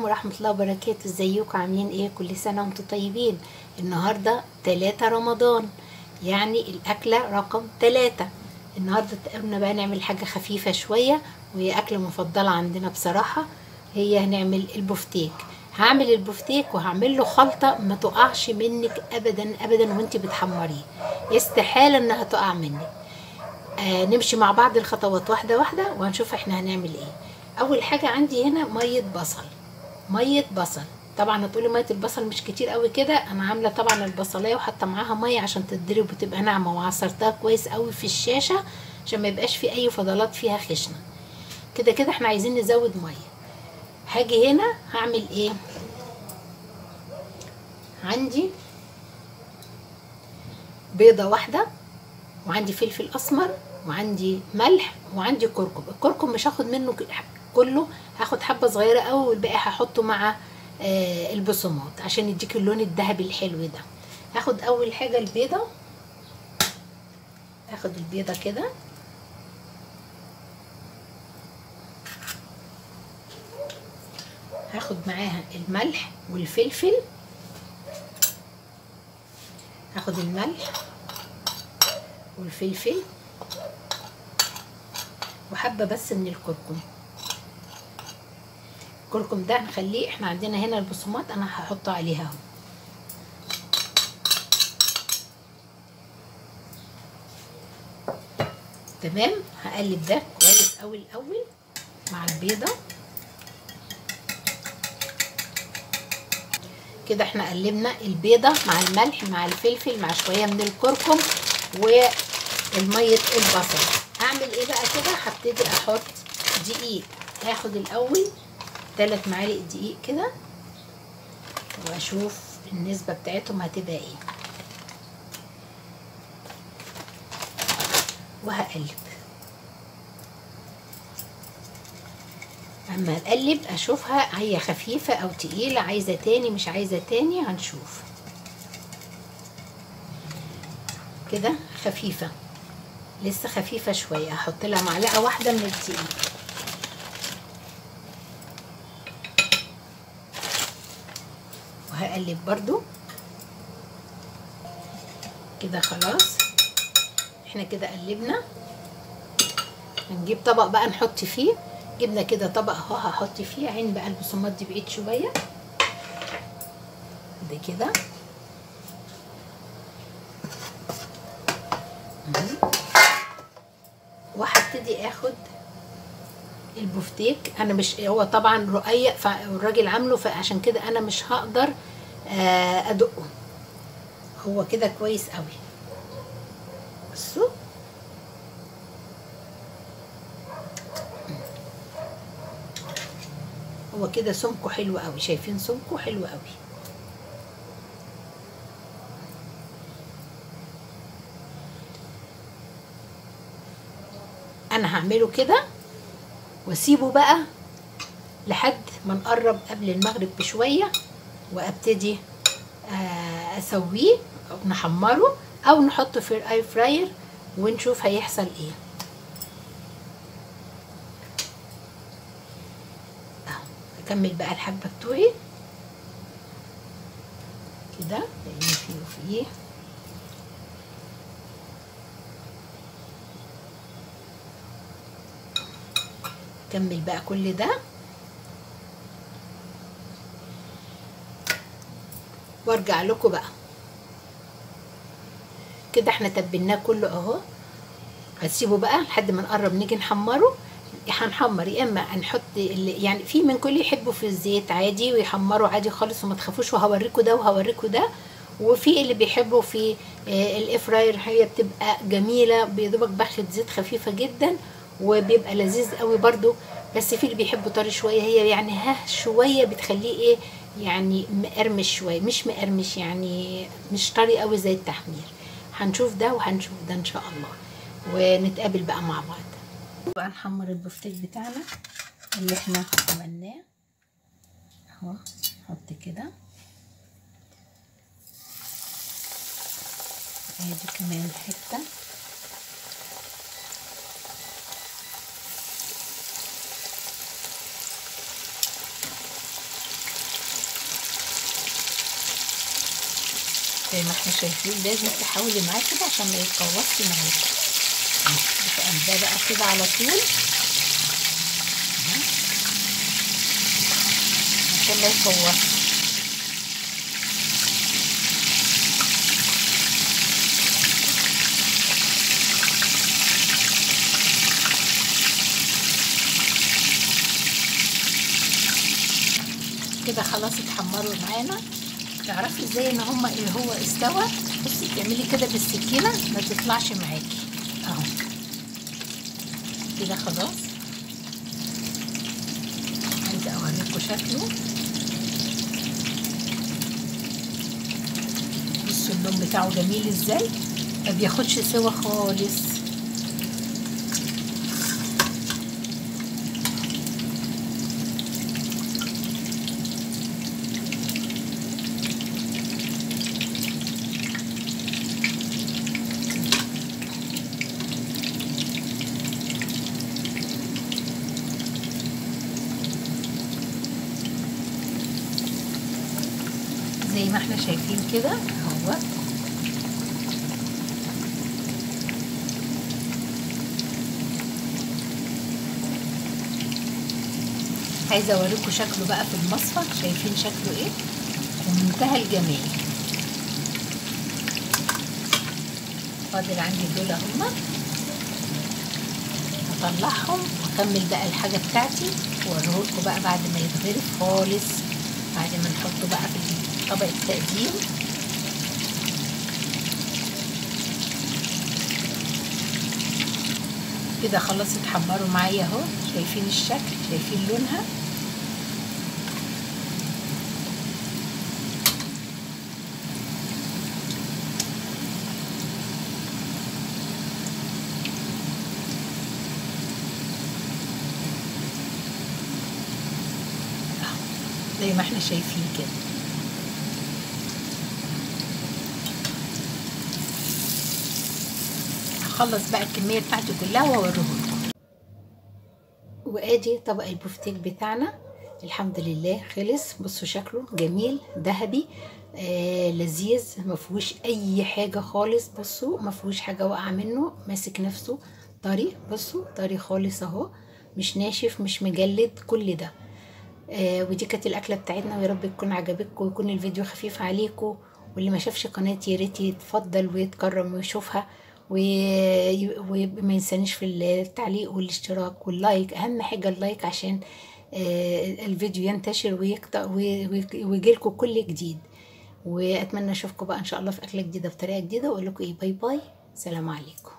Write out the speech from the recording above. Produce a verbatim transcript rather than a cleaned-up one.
ورحمة الله وبركاته. ازيكم عاملين ايه؟ كل سنة وانتم طيبين. النهاردة تلاتة رمضان، يعني الأكلة رقم تلاتة. النهاردة قلنا بقى نعمل حاجة خفيفة شوية، وهي أكلة مفضلة عندنا بصراحة. هي هنعمل البفتيك. هعمل البفتيك وهعمل له خلطة ما تقعش منك أبدا أبدا وانت بتحمريه، استحالة انها تقع منك. آه نمشي مع بعض الخطوات واحدة واحدة وهنشوف احنا هنعمل ايه. اول حاجة عندي هنا مية بصل. مية بصل طبعا هتقولي مية البصل مش كتير قوي كده، انا عاملة طبعا البصلاية وحاطة معاها مية عشان تتضرب وتبقى ناعمة، وعصرتها كويس قوي في الشاشة عشان ما يبقاش في اي فضلات فيها خشنة. كده كده احنا عايزين نزود مية. هاجي هنا هعمل ايه؟ عندي بيضة واحدة، وعندي فلفل اسمر، وعندي ملح، وعندي كركم. الكركم مش هاخد منه كله، هاخد حبه صغيره قوي والباقي هحطه مع آه البصمات عشان يديك اللون الذهبي الحلو ده. هاخد اول حاجه البيضه، هاخد البيضه كده هاخد معاها الملح والفلفل، هاخد الملح والفلفل وحبه بس من الكركم. الكركم ده هنخليه، احنا عندنا هنا البصمات انا هحطه عليها اهو. تمام، هقلب ده كويس قوي الاول مع البيضه كده. احنا قلبنا البيضه مع الملح مع الفلفل مع شويه من الكركم والميه البصل. هعمل ايه بقى كده؟ هبتدي احط دقيق. هاخد الاول ثلاث معالق دقيق كده واشوف النسبه بتاعتهم هتبقى ايه، وهقلب. اما اقلب اشوفها هي خفيفه او تقيله، عايزه تاني مش عايزه تاني، هنشوف. كده خفيفه، لسه خفيفه شويه. هحط لها معلقه واحده من الدقيق وهقلب برضو كده. خلاص احنا كده قلبنا. هنجيب طبق بقى نحط فيه. جبنا كده طبق اهو هحط فيه. عين بقى البصمات دي بعيد شويه ده كده. وهبتدي اخد البفتيك. انا مش، هو طبعا رقيق فالراجل عامله، فعشان كده انا مش هقدر ادقه. هو كده كويس قوي. بصوا هو كده سمكه حلو قوي، شايفين سمكه حلو قوي. انا هعمله كده واسيبه بقى لحد ما نقرب قبل المغرب بشويه، وابتدي اسويه او نحمره او نحطه في الاي فراير ونشوف هيحصل ايه. اكمل بقى الحبه بتوعي كده، لان فيه وفيه. اكمل بقى كل ده وارجع لكم بقى. كده احنا تبلناه كله اهو. هنسيبه بقى لحد ما نقرب نيجي نحمره. هنحمر يا اما هنحط يعني في من كل يحبوا في الزيت عادي ويحمروا عادي خالص وما تخافوش، وهوريكم ده وهوريكم ده. وفي اللي بيحبوا في الافراير، هي بتبقى جميله بيدوبك بخة زيت خفيفه جدا وبيبقى لذيذ قوي برده. بس في اللي بيحبوا طري شويه، هي يعني ها شويه بتخليه ايه يعني مقرمش شويه، مش مقرمش يعني مش طري قوي زي التحمير. هنشوف ده وهنشوف ده ان شاء الله، ونتقابل بقى مع بعض. بقى نحمر البفتيك بتاعنا اللي احنا عملناه اهو. نحط كده ادي كمان حته. زي ما احنا شايفين لازم تحاولي معاه كده عشان ما يتقوصش معاكي. بتقلبها بقى كده على طول عشان ما يتقوصش. كده خلاص اتحمروا معانا. تعرفي ازاي ان هما ايه هو استوى؟ بصي تعملي كده بالسكينه ما تطلعش معاكي اهو كده خلاص. عايزه اوريكم شكله. بصوا اللون بتاعه جميل ازاي، ما بياخدش سوا خالص. زي ما احنا شايفين كده اهو. عايزه اوريكم شكله بقى في المصفى. شايفين شكله ايه؟ ومنتهى الجمال. فاضل عندي دول اهما، هطلعهم واكمل بقى الحاجه بتاعتي واوريهولكم بقى بعد ما يتغرف خالص، بعد ما نحطه بقى في طبق التقديم. كده خلاص اتحمروا معايا اهو. شايفين الشكل، شايفين لونها. زي ما احنا شايفين كده. هخلص بقى الكميه بتاعتي كلها واوريهولكم. وادي طبق البفتيك بتاعنا الحمد لله خلص. بصوا شكله جميل ذهبي آه لذيذ، ما فيهوش اي حاجه خالص. بصوا ما فيهوش حاجه واقعه منه، ماسك نفسه طري. بصوا طري خالص اهو، مش ناشف مش مجلد كل ده. آه ودي كانت الاكله بتاعتنا، ويا رب تكون عجبتكم ويكون الفيديو خفيف عليكم. واللي ما شافش قناتي يا ريت يتفضل ويتكرم ويشوفها، وما ينسانيش في التعليق والاشتراك واللايك. اهم حاجه اللايك عشان آه الفيديو ينتشر ويقطع ويجيلكم كل جديد. واتمنى اشوفكم بقى ان شاء الله في اكله جديده بطريقه جديده، واقول لكم ايه باي باي، سلام عليكم.